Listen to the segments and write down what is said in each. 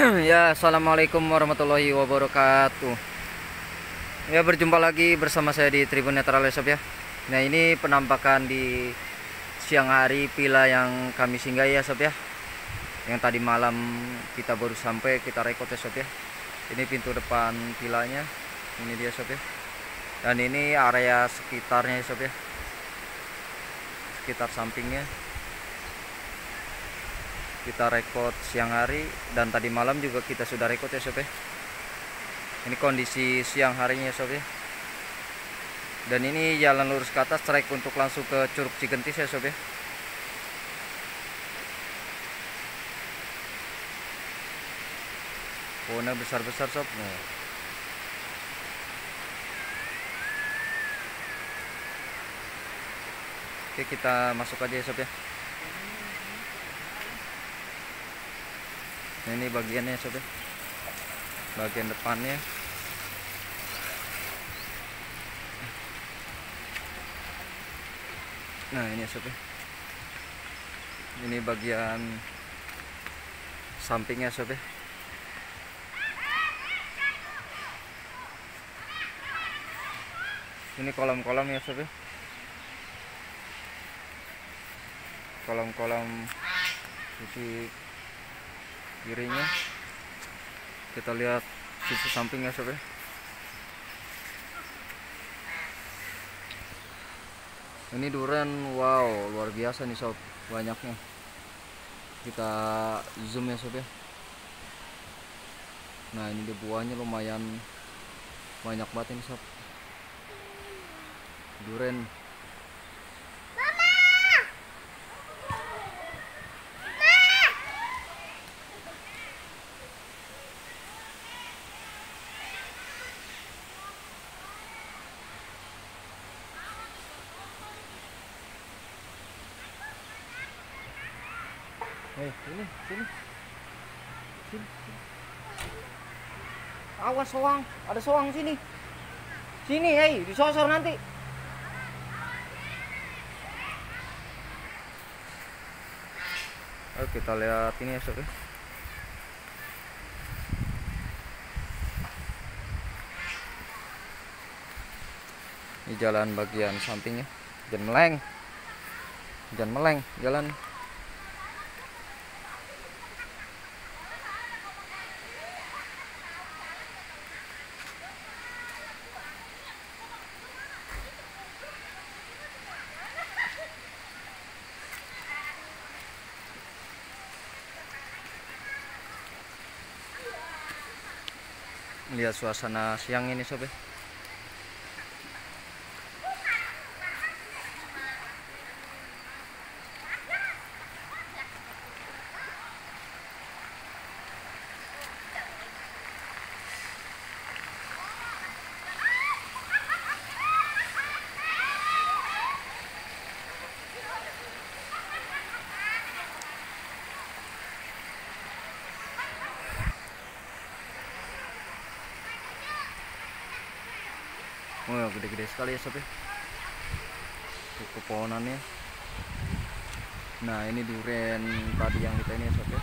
Ya, assalamualaikum warahmatullahi wabarakatuh. Ya, berjumpa lagi bersama saya di Tribun Netral ya sob ya. Nah, ini penampakan di siang hari villa yang kami singgahi ya sob ya. Yang tadi malam kita baru sampai, kita rekod ya sob ya. Ini pintu depan villanya, ini dia sob ya. Dan ini area sekitarnya ya sob ya. Sekitar sampingnya kita rekod siang hari, dan tadi malam juga kita sudah rekod ya sob ya. Ini kondisi siang harinya ya sob ya. Dan ini jalan lurus ke atas trek untuk langsung ke Curug Cigentis ya sob ya. Pohonnya besar-besar sob. Nah. Oke, kita masuk aja ya sob ya. Nah, ini bagiannya sob ya, bagian depannya. Nah, ini sob ya, ini bagian sampingnya sob ya. Ini kolam-kolam ya sob ya, kolam-kolam sisi kirinya. Kita lihat sisi sampingnya sob ya. Ini durian, wow, luar biasa nih sob, banyaknya. Kita zoom ya sob ya. Nah, ini dia buahnya lumayan banyak banget ini sob, durian. Sini, sini, sini. Awas soang, ada soang sini. Sini, disosor nanti. Ayo kita lihat ini ya sob ya. Ini jalan bagian sampingnya. Jangan meleng jalan. Lihat suasana siang ini sob ya. Oh, gede-gede sekali ya sob ya, pohonannya. Nah, ini durian tadi yang kita ini ya sob ya.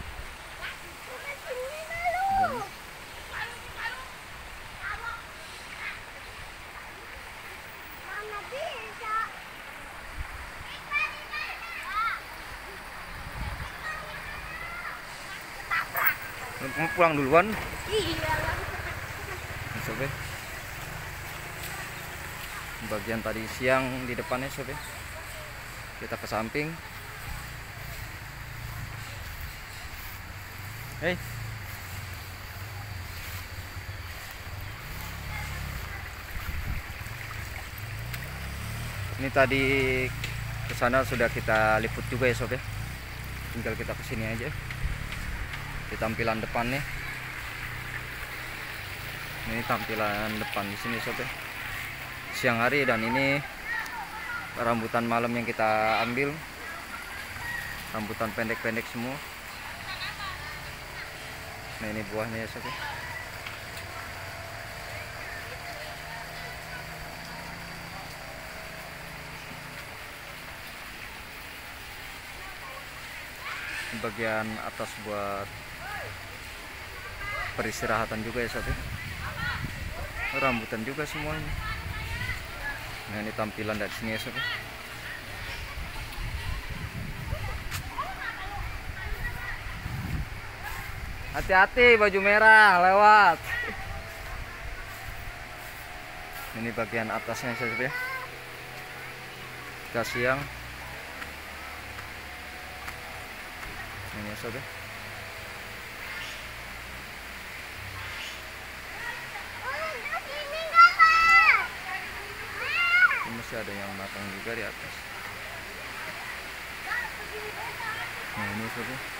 Mau pulang duluan? Iya lah sob ya. Bagian tadi siang di depannya sob ya. Kita ke samping. Ini tadi ke sana sudah kita liput juga ya sob ya. Tinggal kita kesini aja. Di tampilan depannya. Ini tampilan depan di sini sob ya. Siang hari, dan ini rambutan malam yang kita ambil. Rambutan pendek-pendek semua. Nah, ini buahnya ya sob ya. Bagian atas buat peristirahatan juga ya sob ya. Rambutan juga semuanya. Nah ini tampilan dari sini ya sob ya. Hati-hati baju merah lewat. Ini bagian atasnya sob ya. Jika siang. Ini sob ya. Ini masih ada yang matang juga di atas. Nah ini sob ya.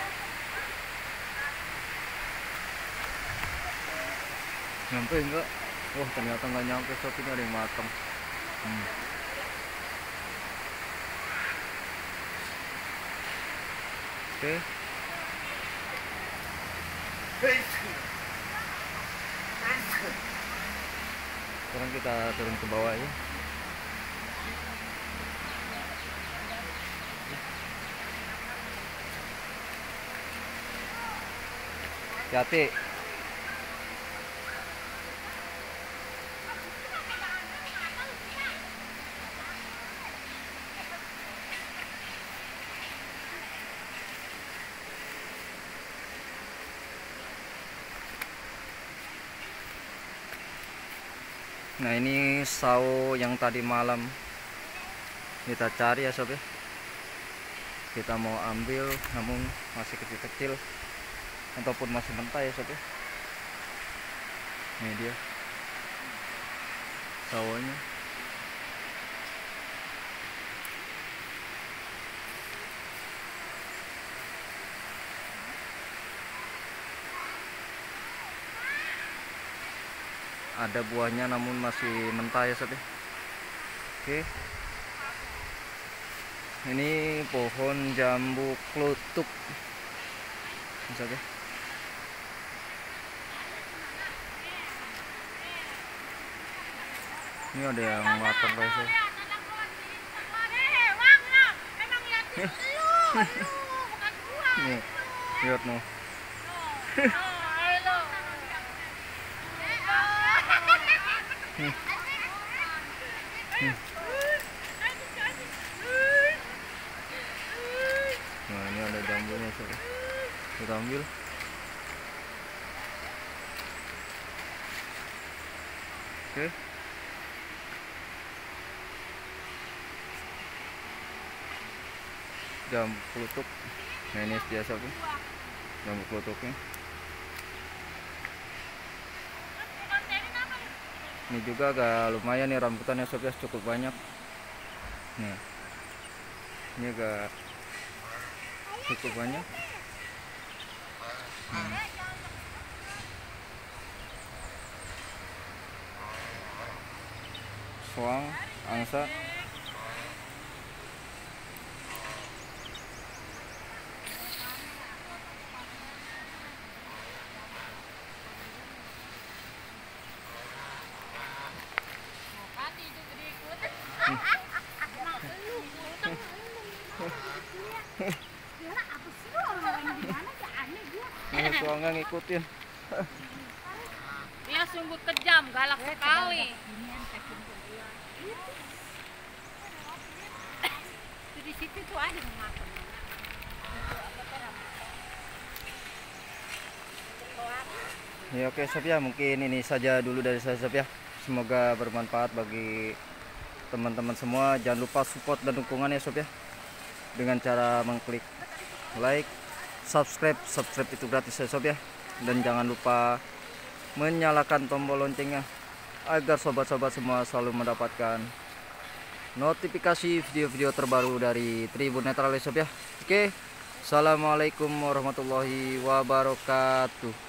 Nyampe enggak? Wah ternyata nggak nyampe sob, ini ada yang matang. Oke. Sekarang kita turun ke bawah ya. Hati-hati. Nah ini sawo yang tadi malam kita cari ya sob ya. Kita mau ambil namun masih kecil-kecil ataupun masih mentah ya sob ya. Ini dia sawonya. Ada buahnya namun masih mentah ya sob ya. Oke. Ini pohon jambu klutuk sob ya. Ini ada yang matang guys ya. Nih, lihat noh. Nah ini ada jambunya sob. Kita ambil. Oke. Jambu klutuk. Nah ini dia sob, jambu klutuknya. Ini juga agak lumayan nih rambutannya sob ya, cukup banyak. Nih, ini agak cukup banyak. Soang, angsa. Ini soangnya ngikutin. Dia sungguh kejam, galak sekali. Di situ tuh ada yang makan. Ya oke sob ya, mungkin ini saja dulu dari saya sob ya. Semoga bermanfaat bagi teman-teman semua. Jangan lupa support dan dukungan ya sob ya, dengan cara mengklik like, subscribe itu gratis ya sob ya. Dan jangan lupa menyalakan tombol loncengnya agar sobat-sobat semua selalu mendapatkan notifikasi video-video terbaru dari Tribun Netral ya sob ya. Oke, assalamualaikum warahmatullahi wabarakatuh.